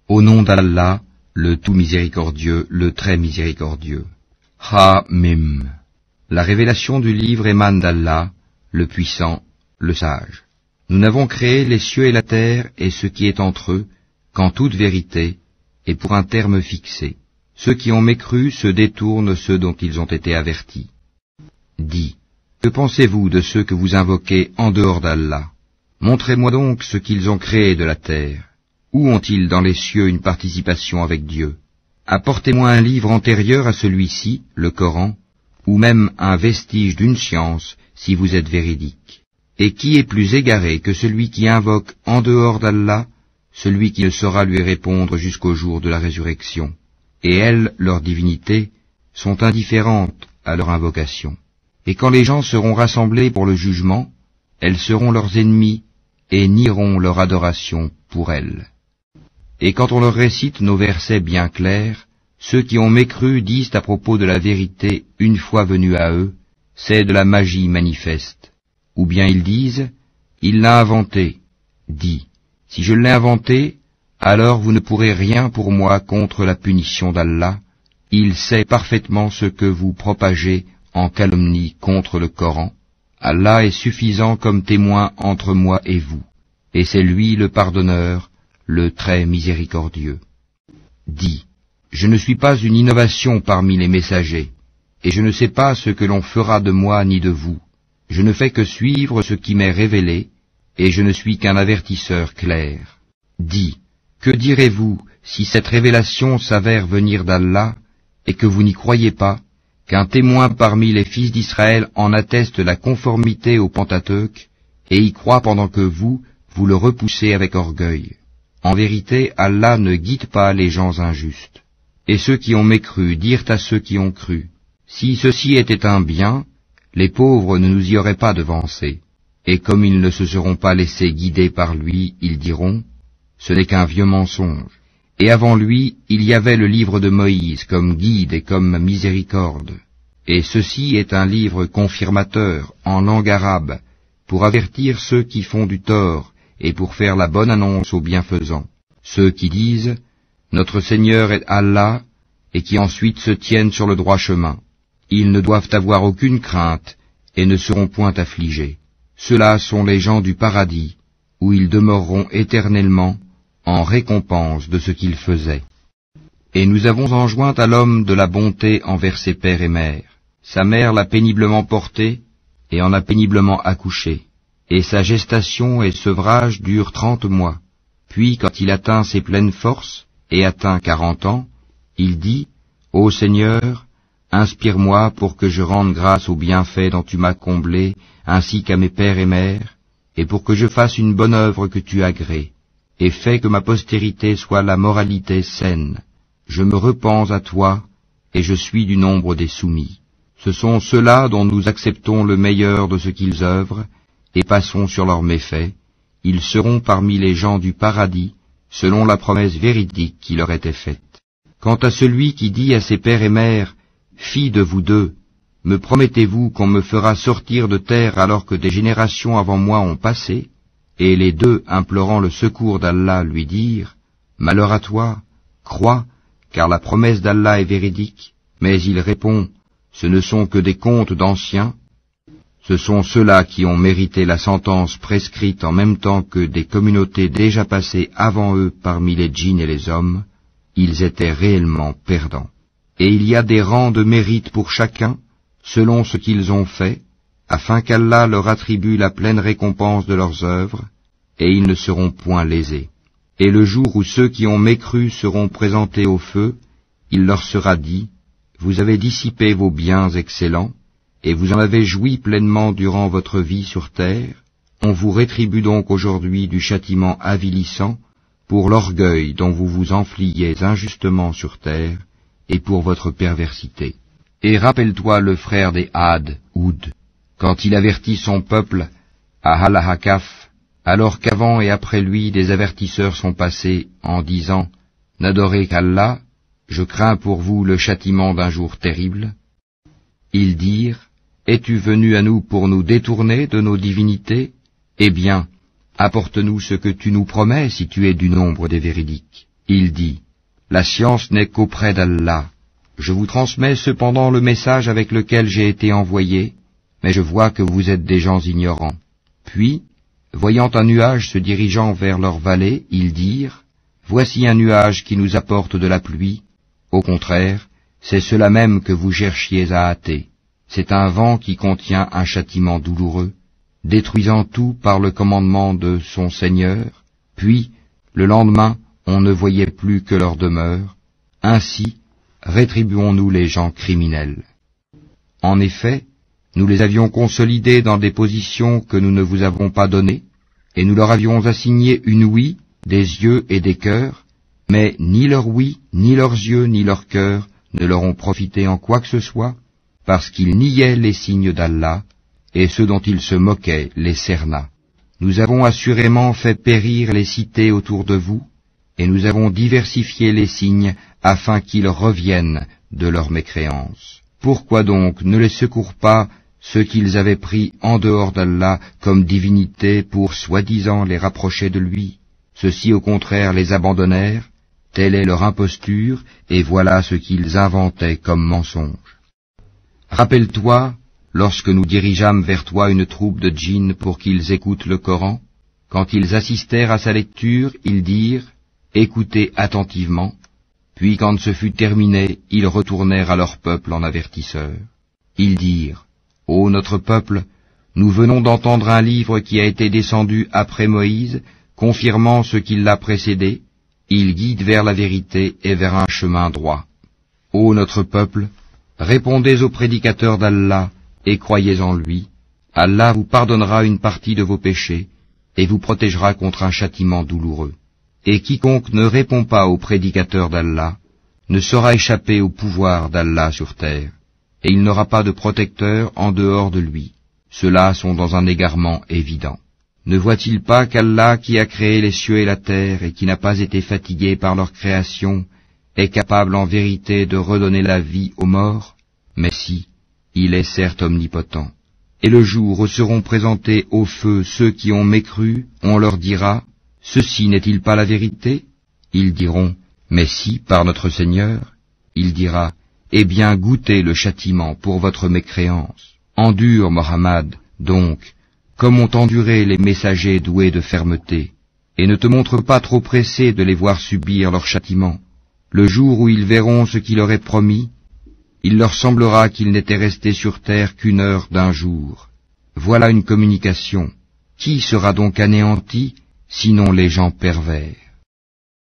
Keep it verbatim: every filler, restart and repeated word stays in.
Au nom d'Allah, le tout miséricordieux, le très miséricordieux. Ha-Mim. La révélation du livre émane d'Allah, le puissant, le sage. Nous n'avons créé les cieux et la terre et ce qui est entre eux, qu'en toute vérité, et pour un terme fixé. Ceux qui ont mécru se détournent de ceux dont ils ont été avertis. Dis, que pensez-vous de ceux que vous invoquez en dehors d'Allah? Montrez-moi donc ce qu'ils ont créé de la terre. Où ont-ils dans les cieux une participation avec Dieu? Apportez-moi un livre antérieur à celui-ci, le Coran, ou même un vestige d'une science, si vous êtes véridique. Et qui est plus égaré que celui qui invoque en dehors d'Allah, celui qui ne saura lui répondre jusqu'au jour de la résurrection? Et elles, leurs divinités, sont indifférentes à leur invocation. Et quand les gens seront rassemblés pour le jugement, elles seront leurs ennemis et nieront leur adoration pour elles. Et quand on leur récite nos versets bien clairs, ceux qui ont mécru disent à propos de la vérité une fois venue à eux, c'est de la magie manifeste. Ou bien ils disent, il l'a inventé. Dis, si je l'ai inventé, alors vous ne pourrez rien pour moi contre la punition d'Allah. Il sait parfaitement ce que vous propagez en calomnie contre le Coran. Allah est suffisant comme témoin entre moi et vous, et c'est lui le pardonneur, le très miséricordieux. Dis, je ne suis pas une innovation parmi les messagers, et je ne sais pas ce que l'on fera de moi ni de vous. Je ne fais que suivre ce qui m'est révélé, et je ne suis qu'un avertisseur clair. Dis, que direz-vous si cette révélation s'avère venir d'Allah, et que vous n'y croyez pas, qu'un témoin parmi les fils d'Israël en atteste la conformité au Pentateuque, et y croit pendant que vous, vous le repoussez avec orgueil. En vérité, Allah ne guide pas les gens injustes. Et ceux qui ont mécru dirent à ceux qui ont cru, si ceci était un bien, les pauvres ne nous y auraient pas devancés. Et comme ils ne se seront pas laissés guider par lui, ils diront, ce n'est qu'un vieux mensonge. Et avant lui, il y avait le livre de Moïse comme guide et comme miséricorde. Et ceci est un livre confirmateur en langue arabe, pour avertir ceux qui font du tort et pour faire la bonne annonce aux bienfaisants. Ceux qui disent, notre Seigneur est Allah, et qui ensuite se tiennent sur le droit chemin. Ils ne doivent avoir aucune crainte et ne seront point affligés. Ceux-là sont les gens du paradis, où ils demeureront éternellement, en récompense de ce qu'il faisait. Et nous avons enjoint à l'homme de la bonté envers ses pères et mères. Sa mère l'a péniblement porté, et en a péniblement accouché. Et sa gestation et sevrage durent trente mois. Puis, quand il atteint ses pleines forces, et atteint quarante ans, il dit, Ô Seigneur, inspire-moi pour que je rende grâce aux bienfaits dont tu m'as comblé, ainsi qu'à mes pères et mères, et pour que je fasse une bonne œuvre que tu agrées. Et fais que ma postérité soit la moralité saine. Je me repens à toi, et je suis du nombre des soumis. Ce sont ceux-là dont nous acceptons le meilleur de ce qu'ils œuvrent, et passons sur leurs méfaits. Ils seront parmi les gens du paradis, selon la promesse véridique qui leur était faite. Quant à celui qui dit à ses pères et mères, « Filles de vous deux, me promettez-vous qu'on me fera sortir de terre alors que des générations avant moi ont passé ?» Et les deux, implorant le secours d'Allah, lui dirent, « Malheur à toi, crois, car la promesse d'Allah est véridique. » Mais il répond, « Ce ne sont que des contes d'anciens. Ce sont ceux-là qui ont mérité la sentence prescrite en même temps que des communautés déjà passées avant eux parmi les djinns et les hommes. Ils étaient réellement perdants. Et il y a des rangs de mérite pour chacun, selon ce qu'ils ont fait, afin qu'Allah leur attribue la pleine récompense de leurs œuvres, et ils ne seront point lésés. Et le jour où ceux qui ont mécru seront présentés au feu, il leur sera dit, « Vous avez dissipé vos biens excellents, et vous en avez joui pleinement durant votre vie sur terre, on vous rétribue donc aujourd'hui du châtiment avilissant pour l'orgueil dont vous vous enfliez injustement sur terre, et pour votre perversité. Et rappelle-toi le frère des Had, Houd, quand il avertit son peuple à Al-Hakaf, alors qu'avant et après lui des avertisseurs sont passés en disant « N'adorez qu'Allah, je crains pour vous le châtiment d'un jour terrible ». Ils dirent « Es-tu venu à nous pour nous détourner de nos divinités ? Eh bien, apporte-nous ce que tu nous promets si tu es du nombre des véridiques. » Il dit, la science n'est qu'auprès d'Allah. Je vous transmets cependant le message avec lequel j'ai été envoyé, mais je vois que vous êtes des gens ignorants. Puis, voyant un nuage se dirigeant vers leur vallée, ils dirent, voici un nuage qui nous apporte de la pluie. Au contraire, c'est cela même que vous cherchiez à hâter. C'est un vent qui contient un châtiment douloureux, détruisant tout par le commandement de son Seigneur. Puis, le lendemain, on ne voyait plus que leur demeure. Ainsi, rétribuons-nous les gens criminels. En effet, nous les avions consolidés dans des positions que nous ne vous avons pas données, et nous leur avions assigné une ouïe, des yeux et des cœurs, mais ni leur ouïe, ni leurs yeux, ni leurs cœurs ne leur ont profité en quoi que ce soit, parce qu'ils niaient les signes d'Allah, et ceux dont ils se moquaient les cerna. Nous avons assurément fait périr les cités autour de vous, et nous avons diversifié les signes afin qu'ils reviennent de leur mécréance. Pourquoi donc ne les secourent pas ceux qu'ils avaient pris en dehors d'Allah comme divinités pour soi-disant les rapprocher de lui? Ceux-ci au contraire les abandonnèrent, telle est leur imposture, et voilà ce qu'ils inventaient comme mensonge. Rappelle-toi, lorsque nous dirigeâmes vers toi une troupe de djinns pour qu'ils écoutent le Coran, quand ils assistèrent à sa lecture, ils dirent, écoutez attentivement, puis quand ce fut terminé, ils retournèrent à leur peuple en avertisseurs. Ils dirent, ô notre peuple, nous venons d'entendre un livre qui a été descendu après Moïse, confirmant ce qui l'a précédé, il guide vers la vérité et vers un chemin droit. Ô notre peuple, répondez aux prédicateurs d'Allah et croyez en lui. Allah vous pardonnera une partie de vos péchés et vous protégera contre un châtiment douloureux. Et quiconque ne répond pas aux prédicateurs d'Allah ne saura échapper au pouvoir d'Allah sur terre, et il n'aura pas de protecteur en dehors de lui. Ceux-là sont dans un égarement évident. Ne voit-il pas qu'Allah, qui a créé les cieux et la terre et qui n'a pas été fatigué par leur création, est capable en vérité de redonner la vie aux morts? Mais si, il est certes omnipotent. Et le jour où seront présentés au feu ceux qui ont mécru, on leur dira, ceci n'est-il pas la vérité? Ils diront, mais si, par notre Seigneur. Il dira, eh bien goûtez le châtiment pour votre mécréance. Endure, Mohammed, donc, comme ont enduré les messagers doués de fermeté, et ne te montre pas trop pressé de les voir subir leur châtiment. Le jour où ils verront ce qui leur est promis, il leur semblera qu'ils n'étaient restés sur terre qu'une heure d'un jour. Voilà une communication. Qui sera donc anéanti, sinon les gens pervers?